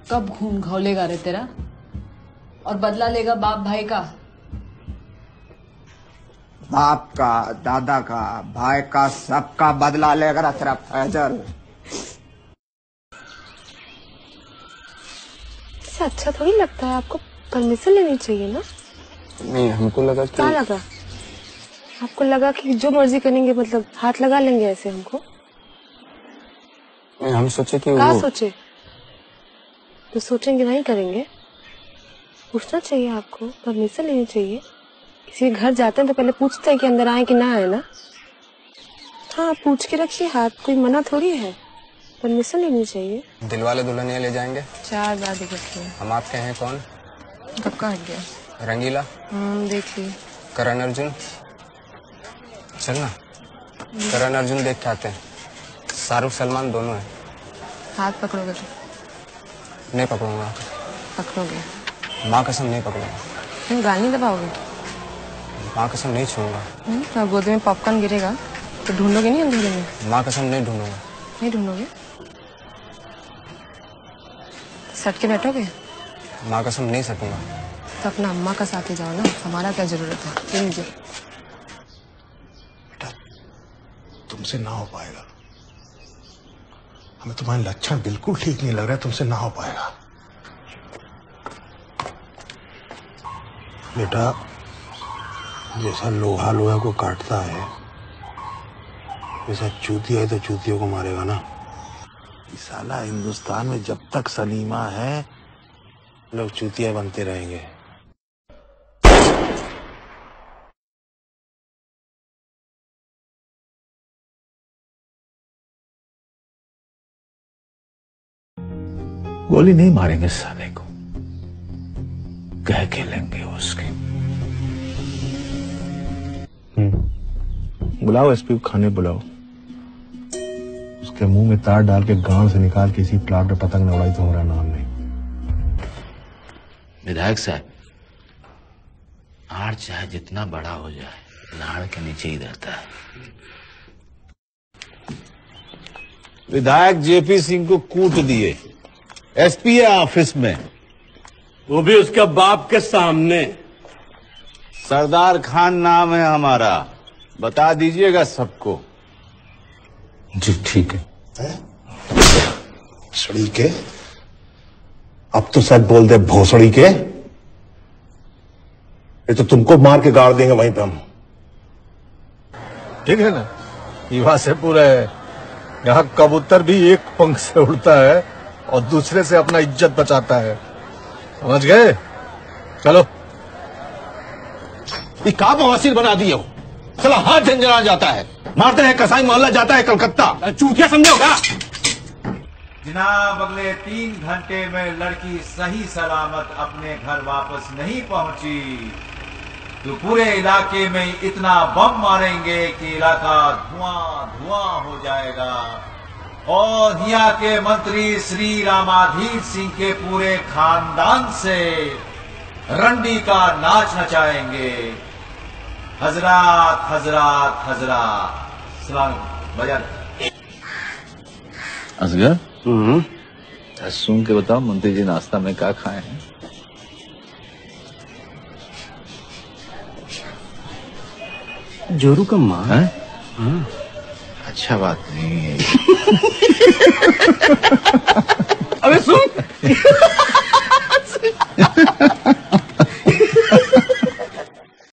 कब खून खौलेगा रे तेरा? और बदला लेगा बाप भाई का? बाप का, दादा का, भाई का, सबका बदला लेगा तेरा फैजल। इससे अच्छा थोड़ी लगता है, आपको परमिशन लेनी चाहिए ना। नहीं, हमको लगा कि क्या लगा? आपको लगा कि जो मर्जी करेंगे, मतलब हाथ लगा लेंगे ऐसे हमको? नहीं, हम सोचे कि क्या वो सोचे? तो सोचेंगे नहीं करेंगे। पूछना चाहिए आपको, परमिशन लेनी चाहिए। किसी के घर जाते हैं तो पहले पूछते हैं कि अंदर आए कि ना आए ना। हाँ, पूछ के रखिए हाथ, कोई मना थोड़ी है। परमिशन लेनी चाहिए। दिलवाले दुल्हनिया ले जाएंगे। 4 बार देख रखे हैं। हम आपके हैं कौन? कब का हट गया? रंगीला। देखिए। करण अर्जुन। चलना, करण अर्जुन देख के आते हैं। शाहरुख सलमान दोनों हैं। हाथ पकड़ोगे तो? नहीं पकड़ूंगा। पकड़ोगे? माँ कसम नहीं पकड़ूंगा। क्यों, गाल नहीं दबाओगे? माँ कसम नहीं छूऊंगा। तो गोद में पॉपकॉर्न गिरेगा तो ढूंढोगे नहीं अंधेरे में? माँ कसम नहीं ढूंढूंगा। नहीं ढूंढोगे? सट के बैठोगे? माँ कसम नहीं सटूंगा। तो अपना अम्मा का साथ ही जाओ ना, हमारा क्या जरूरत है? ये लीजिए। बेटा, तुमसे ना हो पाएगा। हमें तुम्हारे लक्षण बिल्कुल ठीक नहीं लग रहा है, तुमसे ना हो पाएगा। बेटा, जैसा लोहा लोहा को काटता है, वैसा चूतिया है तो चूतियों को मारेगा ना। इस साला हिंदुस्तान में जब तक सलीमा है, लोग चूतिया बनते रहेंगे। गोली नहीं मारेंगे साले को, कह के लेंगे उसके। बुलाओ एसपी को, खाने बुलाओ। उसके मुंह में तार डाल के गांव से निकाल के इसी प्लाट में पतंग न उड़ाई तो हमारा नाम नहीं। विधायक साहब, आड़ चाहे जितना बड़ा हो जाए, लाड़ के नीचे ही रहता है। विधायक जेपी सिंह को कूट दिए, एसपी है ऑफिस में, वो भी उसके बाप के सामने। सरदार खान नाम है हमारा, बता दीजिएगा सबको। जी ठीक है। सड़ी के, अब तो सच बोल दे भोसड़ी के, ये तो तुमको मार के गाड़ देंगे वहीं पे हम। ठीक है ना, युवा से पूरा है। यहाँ कबूतर भी एक पंख से उड़ता है और दूसरे से अपना इज्जत बचाता है, समझ गए? चलो। ये का बवासीर बना दिए हो, चला हाथ झंझना जाता है, मारते हैं कसाई मोहल्ला जाता है कलकत्ता। चूतिया समझोगा? जनाब, अगले 3 घंटे में लड़की सही सलामत अपने घर वापस नहीं पहुंची तो पूरे इलाके में इतना बम मारेंगे कि इलाका धुआं धुआं हो जाएगा और यहाँ के मंत्री श्री रामाधीर सिंह के पूरे खानदान से रंडी का नाच नचाएंगे। हजरात हजरात हजरात, सलाम बजा। असगर, सुन के बताओ, मंत्री जी नाश्ता में क्या खाए हैं? जोरू का माँ है। अच्छा बात नहीं है। अबे सुन